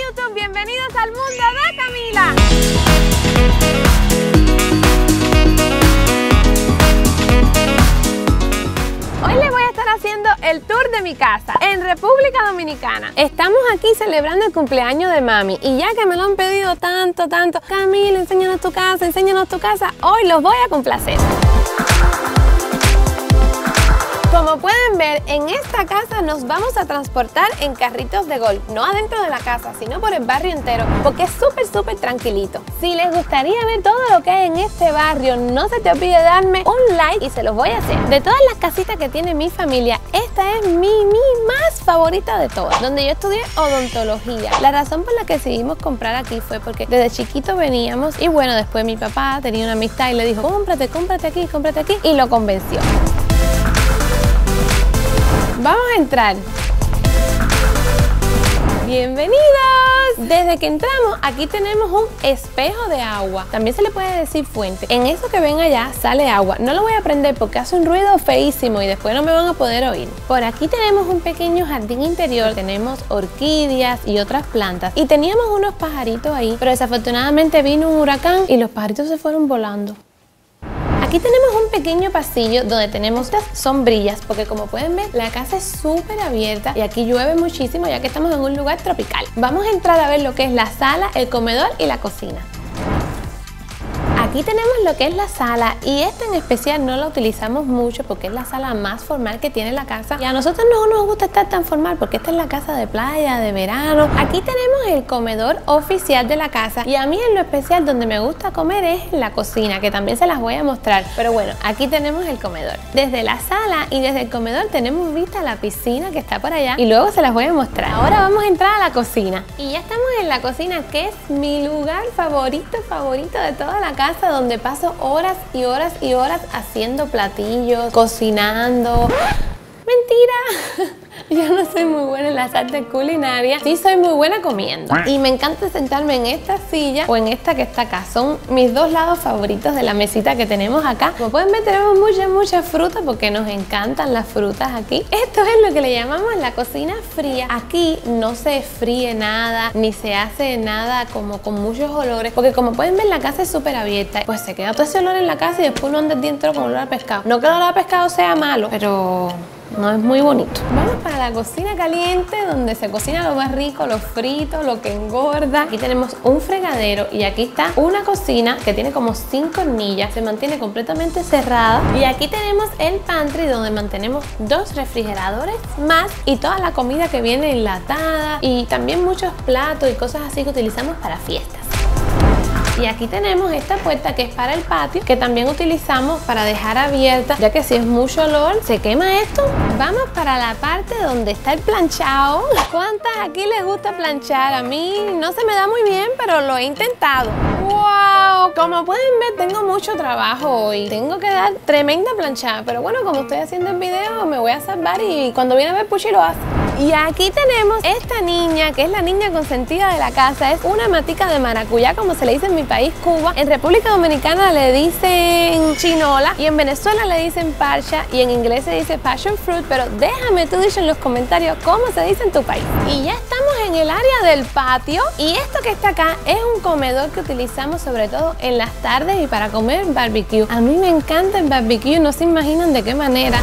YouTube, bienvenidos al mundo de Camila. Hoy les voy a estar haciendo el tour de mi casa en República Dominicana. Estamos aquí celebrando el cumpleaños de mami y ya que me lo han pedido tanto, Camila, enséñanos tu casa, hoy los voy a complacer. Como pueden ver, en esta casa nos vamos a transportar en carritos de golf, no adentro de la casa, sino por el barrio entero, porque es súper tranquilito. Si les gustaría ver todo lo que hay en este barrio, no se te olvide darme un like y se los voy a hacer. De todas las casitas que tiene mi familia, esta es mi más favorita de todas, donde yo estudié odontología. La razón por la que decidimos comprar aquí fue porque desde chiquito veníamos y bueno, después mi papá tenía una amistad y le dijo, cómprate aquí, y lo convenció. Vamos a entrar. ¡Bienvenidos! Desde que entramos, aquí tenemos un espejo de agua. También se le puede decir fuente. En eso que ven allá sale agua. No lo voy a prender porque hace un ruido feísimo y después no me van a poder oír. Por aquí tenemos un pequeño jardín interior. Tenemos orquídeas y otras plantas. Y teníamos unos pajaritos ahí, pero desafortunadamente vino un huracán y los pajaritos se fueron volando. Aquí tenemos un pequeño pasillo donde tenemos estas sombrillas porque como pueden ver la casa es súper abierta y aquí llueve muchísimo ya que estamos en un lugar tropical. Vamos a entrar a ver lo que es la sala, el comedor y la cocina. Aquí tenemos lo que es la sala y esta en especial no la utilizamos mucho porque es la sala más formal que tiene la casa y a nosotros no nos gusta estar tan formal porque esta es la casa de playa, de verano. Aquí tenemos el comedor oficial de la casa y a mí en lo especial donde me gusta comer es en la cocina, que también se las voy a mostrar, pero bueno, aquí tenemos el comedor. Desde la sala y desde el comedor tenemos vista a la piscina que está por allá y luego se las voy a mostrar. Ahora vamos a entrar a la cocina y ya estamos en la cocina, que es mi lugar favorito de toda la casa, donde paso horas y horas haciendo platillos, cocinando. ¡Mentira! Yo no soy muy buena en las artes culinarias, sí soy muy buena comiendo. Y me encanta sentarme en esta silla o en esta que está acá. Son mis dos lados favoritos de la mesita que tenemos acá. Como pueden ver, tenemos mucha fruta porque nos encantan las frutas aquí. Esto es lo que le llamamos la cocina fría. Aquí no se fríe nada, ni se hace nada como con muchos olores, porque como pueden ver la casa es súper abierta. Pues se queda todo ese olor en la casa y después uno anda el día entero con olor a pescado. No que el olor a pescado sea malo, pero no es muy bonito. Vamos para la cocina caliente, donde se cocina lo más rico, lo frito, lo que engorda. Aquí tenemos un fregadero y aquí está una cocina que tiene como 5 hornillas, se mantiene completamente cerrada. Y aquí tenemos el pantry, donde mantenemos 2 refrigeradores más y toda la comida que viene enlatada y también muchos platos y cosas así que utilizamos para fiestas. Y aquí tenemos esta puerta que es para el patio, que también utilizamos para dejar abierta, ya que si es mucho olor, se quema esto. Vamos para la parte donde está el planchado. ¿Cuántas aquí les gusta planchar? A mí no se me da muy bien, pero lo he intentado. ¡Wow! Como pueden ver, tengo mucho trabajo hoy. Tengo que dar tremenda planchada, pero bueno, como estoy haciendo el video, me voy a salvar y cuando viene a ver Puchi lo hace. Y aquí tenemos esta niña, que es la niña consentida de la casa. Es una matica de maracuyá, como se le dice en mi país, Cuba. En República Dominicana le dicen chinola y en Venezuela le dicen parcha y en inglés se dice passion fruit, pero déjame tú decir en los comentarios cómo se dice en tu país. Y ya estamos en el área del patio y esto que está acá es un comedor que utilizamos sobre todo en las tardes y para comer barbecue. A mí me encanta el barbecue, no se imaginan de qué manera.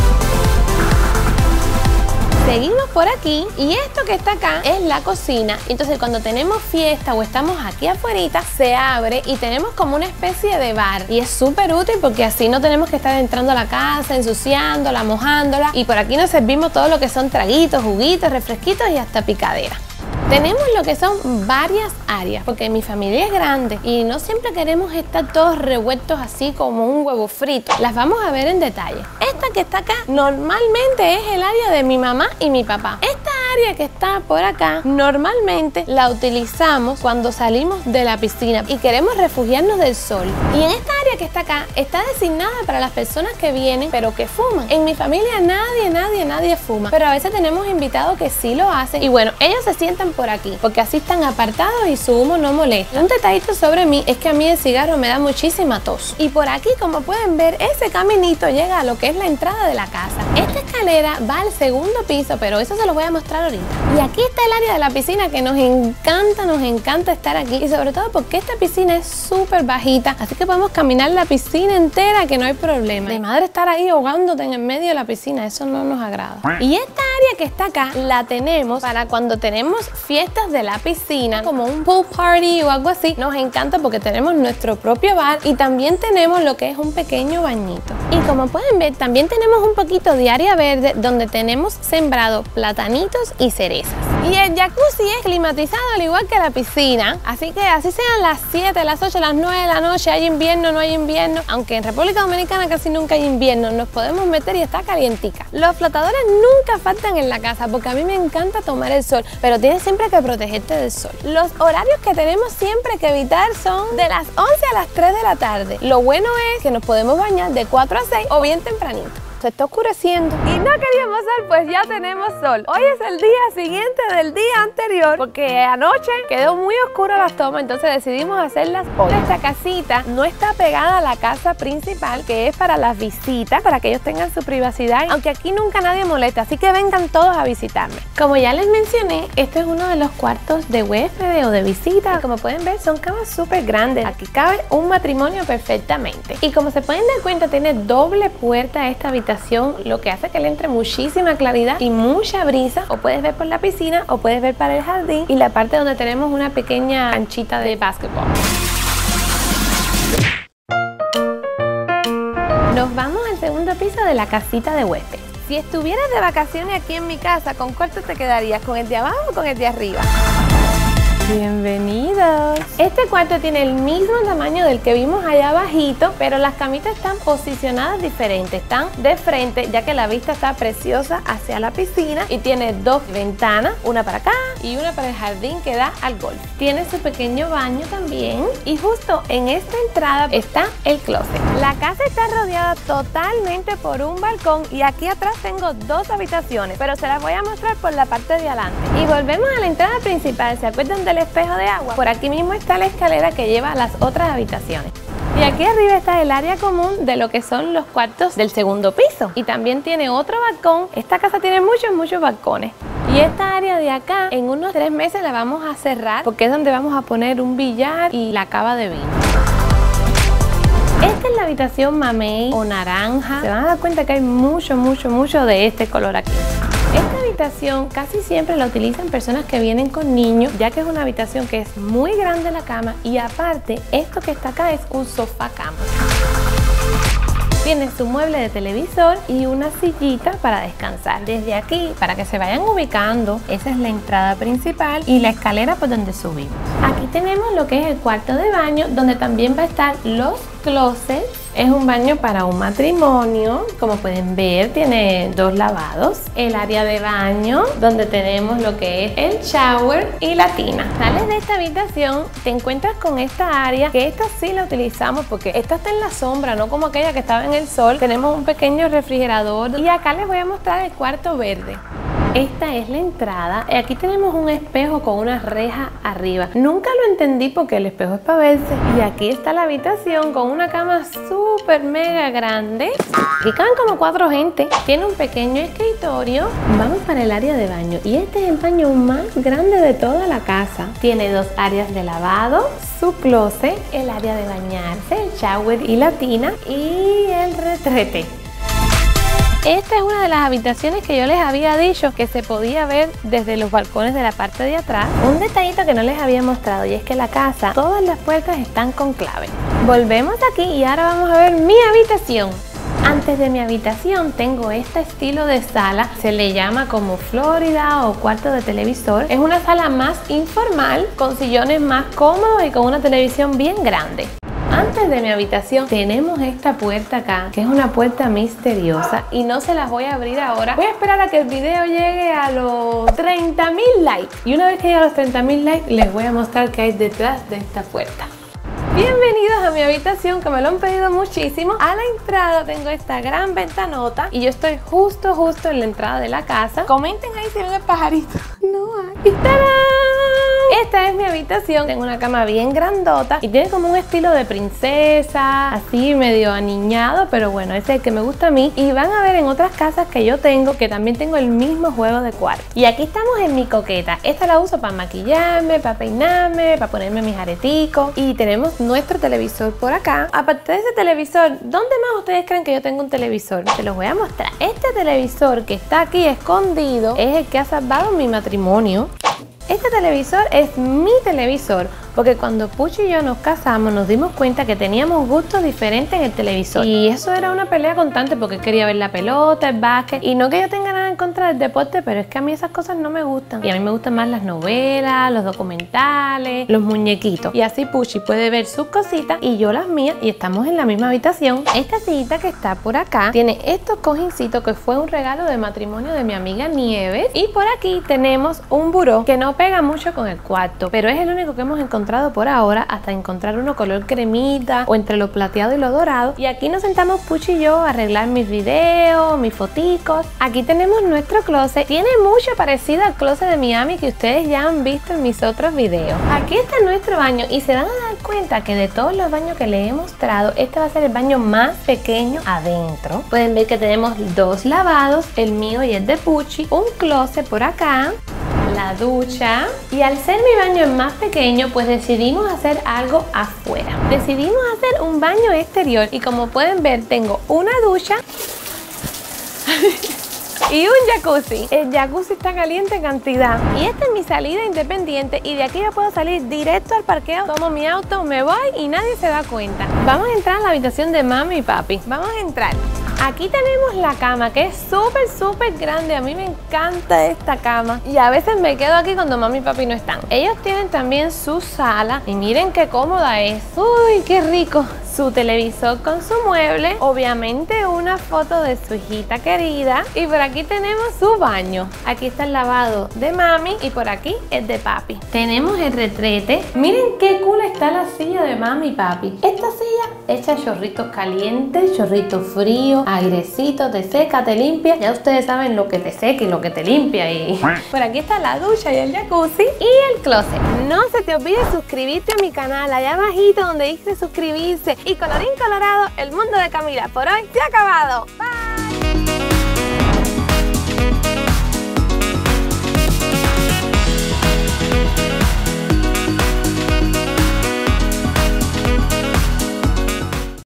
Seguimos por aquí y esto que está acá es la cocina. Entonces cuando tenemos fiesta o estamos aquí afuera, se abre y tenemos como una especie de bar. Y es súper útil porque así no tenemos que estar entrando a la casa, ensuciándola, mojándola. Y por aquí nos servimos todo lo que son traguitos, juguitos, refresquitos y hasta picadera. Tenemos lo que son varias áreas, porque mi familia es grande y no siempre queremos estar todos revueltos así como un huevo frito. Las vamos a ver en detalle. Esta que está acá normalmente es el área de mi mamá y mi papá. Esta área que está por acá normalmente la utilizamos cuando salimos de la piscina y queremos refugiarnos del sol. Y en esta área que está acá está designada para las personas que vienen pero que fuman. En mi familia nadie fuma, pero a veces tenemos invitados que sí lo hacen y bueno, ellos se sientan por aquí porque así están apartados y su humo no molesta. Un detallito sobre mí es que a mí el cigarro me da muchísima tos. Y por aquí, como pueden ver, ese caminito llega a lo que es la entrada de la casa. Esta escalera va al segundo piso, pero eso se lo voy a mostrar mostrar ahorita. Y aquí está el área de la piscina que nos encanta estar aquí. Y sobre todo porque esta piscina es súper bajita, así que podemos caminar la piscina entera que no hay problema. De madre estar ahí ahogándote en el medio de la piscina, eso no nos agrada. Y esta área que está acá la tenemos para cuando tenemos fiestas de la piscina, como un pool party o algo así. Nos encanta porque tenemos nuestro propio bar y también tenemos lo que es un pequeño bañito. Y como pueden ver, también tenemos un poquito de área verde donde tenemos sembrado platanitos y cerezas. Y el jacuzzi es climatizado al igual que la piscina, así que así sean las 7, las 8, las 9 de la noche, hay invierno, no hay invierno, aunque en República Dominicana casi nunca hay invierno, nos podemos meter y está calientica. Los flotadores nunca faltan en la casa porque a mí me encanta tomar el sol, pero tienes siempre que protegerte del sol. Los horarios que tenemos siempre que evitar son de las 11 a las 3 de la tarde. Lo bueno es que nos podemos bañar de 4 a 6 o bien tempranito. Se está oscureciendo y no queríamos sol, pues ya tenemos sol. Hoy es el día siguiente del día anterior porque anoche quedó muy oscura las tomas, entonces decidimos hacerlas hoy. Esta casita no está pegada a la casa principal, que es para las visitas, para que ellos tengan su privacidad, aunque aquí nunca nadie molesta, así que vengan todos a visitarme. Como ya les mencioné, este es uno de los cuartos de huéspedes o de visita. Como pueden ver, son camas súper grandes. Aquí cabe un matrimonio perfectamente. Y como se pueden dar cuenta, tiene doble puerta esta habitación, lo que hace que le entre muchísima claridad y mucha brisa. O puedes ver por la piscina o puedes ver para el jardín y la parte donde tenemos una pequeña canchita de básquetbol. Nos vamos al segundo piso de la casita de huéspedes. Si estuvieras de vacaciones aquí en mi casa, ¿con cuál te quedarías? ¿Con el de abajo o con el de arriba? Bienvenidos. Este cuarto tiene el mismo tamaño del que vimos allá abajito, pero las camitas están posicionadas diferentes. Están de frente, ya que la vista está preciosa hacia la piscina y tiene dos ventanas, una para acá y una para el jardín que da al golf. Tiene su pequeño baño también y justo en esta entrada está el closet. La casa está rodeada totalmente por un balcón y aquí atrás tengo dos habitaciones, pero se las voy a mostrar por la parte de adelante. Y volvemos a la entrada principal. ¿Se acuerdan del espejo de agua? Por aquí mismo está la escalera que lleva a las otras habitaciones. Y aquí arriba está el área común de lo que son los cuartos del segundo piso. Y también tiene otro balcón. Esta casa tiene muchos balcones. Y esta área de acá, en unos 3 meses la vamos a cerrar porque es donde vamos a poner un billar y la cava de vino. Esta es la habitación mamey o naranja. Se van a dar cuenta que hay mucho de este color aquí. Esta habitación casi siempre la utilizan personas que vienen con niños, ya que es una habitación que es muy grande la cama y aparte esto que está acá es un sofá cama. Tiene su mueble de televisor y una sillita para descansar. Desde aquí, para que se vayan ubicando, esa es la entrada principal y la escalera por donde subimos. Aquí tenemos lo que es el cuarto de baño, donde también va a estar los closets. Es un baño para un matrimonio, como pueden ver tiene 2 lavados. El área de baño donde tenemos lo que es el shower y la tina. Sales de esta habitación, te encuentras con esta área, que esta sí la utilizamos porque esta está en la sombra, no como aquella que estaba en el sol. Tenemos un pequeño refrigerador y acá les voy a mostrar el cuarto verde. Esta es la entrada. Aquí tenemos un espejo con una reja arriba. Nunca lo entendí porque el espejo es para verse. Y aquí está la habitación con una cama súper mega grande. Aquí caben como 4 gente. Tiene un pequeño escritorio. Vamos para el área de baño. Y este es el baño más grande de toda la casa. Tiene 2 áreas de lavado, su closet, el área de bañarse, el shower y la tina y el retrete. Esta es una de las habitaciones que yo les había dicho que se podía ver desde los balcones de la parte de atrás. Un detallito que no les había mostrado y es que la casa, todas las puertas están con clave. Volvemos aquí y ahora vamos a ver mi habitación. Antes de mi habitación tengo este estilo de sala, se le llama como Florida o cuarto de televisor. Es una sala más informal, con sillones más cómodos y con una televisión bien grande. Antes de mi habitación tenemos esta puerta acá, que es una puerta misteriosa y no se las voy a abrir ahora. Voy a esperar a que el video llegue a los 30.000 likes. Y una vez que llegue a los 30.000 likes, les voy a mostrar qué hay detrás de esta puerta. Bienvenidos a mi habitación, que me lo han pedido muchísimo. A la entrada tengo esta gran ventanota y yo estoy justo en la entrada de la casa. Comenten ahí si ven el pajarito. No hay. ¡Y ¡tarán! Esta es mi habitación. habitación. Tengo una cama bien grandota y tiene como un estilo de princesa, así medio aniñado, pero bueno, ese es el que me gusta a mí. Y van a ver en otras casas que yo tengo, que también tengo el mismo juego de cuarto. Y aquí estamos en mi coqueta. Esta la uso para maquillarme, para peinarme, para ponerme mis areticos. Y tenemos nuestro televisor por acá. Aparte de ese televisor, ¿dónde más ustedes creen que yo tengo un televisor? Se los voy a mostrar. Este televisor que está aquí escondido es el que ha salvado mi matrimonio. Este televisor es mi televisor, porque cuando Puchi y yo nos casamos nos dimos cuenta que teníamos gustos diferentes en el televisor. Y eso era una pelea constante porque él quería ver la pelota, el básquet. Y no que yo tenga nada en contra del deporte, pero es que a mí esas cosas no me gustan. Y a mí me gustan más las novelas, los documentales, los muñequitos. Y así Puchi puede ver sus cositas y yo las mías y estamos en la misma habitación. Esta sillita que está por acá tiene estos cojincitos que fue un regalo de matrimonio de mi amiga Nieves. Y por aquí tenemos un buró que no pega mucho con el cuarto, pero es el único que hemos encontrado por ahora, hasta encontrar uno color cremita o entre lo plateado y lo dorado. Y aquí nos sentamos Puchi y yo a arreglar mis videos, mis foticos. Aquí tenemos nuestro closet. Tiene mucho parecido al closet de Miami que ustedes ya han visto en mis otros videos. Aquí está nuestro baño y se van a dar cuenta que de todos los baños que les he mostrado, este va a ser el baño más pequeño adentro. Pueden ver que tenemos dos lavados, el mío y el de Puchi, un closet por acá, la ducha, y al ser mi baño es más pequeño, pues decidimos hacer algo afuera. Decidimos hacer un baño exterior y como pueden ver tengo una ducha y un jacuzzi. El jacuzzi está caliente en cantidad. Y esta es mi salida independiente y de aquí yo puedo salir directo al parqueo, tomo mi auto, me voy y nadie se da cuenta. Vamos a entrar a la habitación de mami y papi. Vamos a entrar. Aquí tenemos la cama que es súper grande. A mí me encanta esta cama y a veces me quedo aquí cuando mami y papi no están. Ellos tienen también su sala y miren qué cómoda es. Uy, qué rico. Su televisor con su mueble, obviamente una foto de su hijita querida y por aquí tenemos su baño. Aquí está el lavado de mami y por aquí el de papi. Tenemos el retrete. Miren qué cool está la silla de mami y papi. Esta silla echa chorritos calientes, chorritos fríos, airecito, te seca, te limpia. Ya ustedes saben lo que te seca y lo que te limpia. Y por aquí está la ducha y el jacuzzi y el closet. No se te olvide suscribirte a mi canal, allá abajito donde dice suscribirse. Y colorín colorado, el mundo de Camila por hoy se ha acabado. Bye.